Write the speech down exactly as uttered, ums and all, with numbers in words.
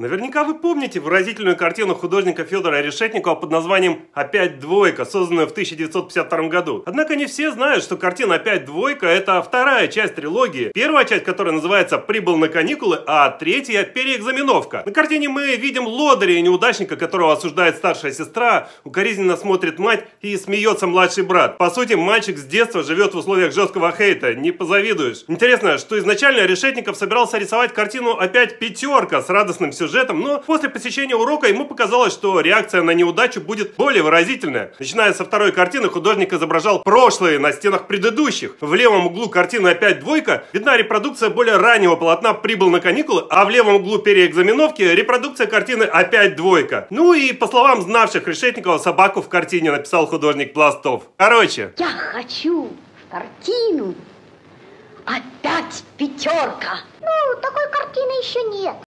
Наверняка вы помните выразительную картину художника Федора Решетникова под названием «Опять двойка», созданную в тысяча девятьсот пятьдесят втором году. Однако не все знают, что картина «Опять двойка» — это вторая часть трилогии. Первая часть, которая называется «Прибыл на каникулы», а третья — «Переэкзаменовка». На картине мы видим лодыря и неудачника, которого осуждает старшая сестра, укоризненно смотрит мать и смеется младший брат. По сути, мальчик с детства живет в условиях жесткого хейта, не позавидуешь. Интересно, что изначально Решетников собирался рисовать картину «Опять пятерка» с радостным сюжетом, но после посещения урока ему показалось, что реакция на неудачу будет более выразительная. Начиная со второй картины, художник изображал прошлое на стенах предыдущих. В левом углу картины «Опять двойка» видна репродукция более раннего полотна «Прибыл на каникулы», а в левом углу переэкзаменовки репродукция картины «Опять двойка». Ну и по словам знавших Решетникова, собаку в картине написал художник Пластов. Короче. Я хочу картину «Опять пятерка». Ну, такой картины еще нет.